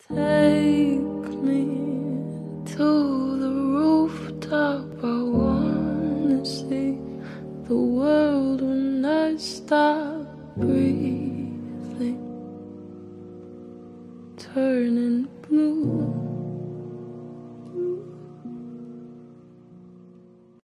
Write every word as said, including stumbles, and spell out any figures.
Take me to the rooftop. I wanna see the world when I stop breathing, turning blue.